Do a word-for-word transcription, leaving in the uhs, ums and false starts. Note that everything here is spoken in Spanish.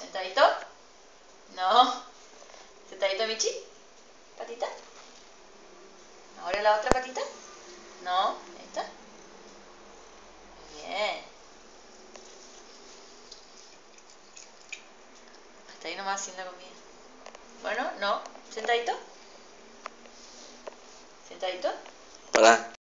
¿Sentadito? No. ¿Sentadito, Michi? ¿Patita? ¿Ahora la otra patita? No. ¿Esta? Bien. Hasta ahí nomás sin la comida. Bueno, no. ¿Sentadito? ¿Sentadito? Hola.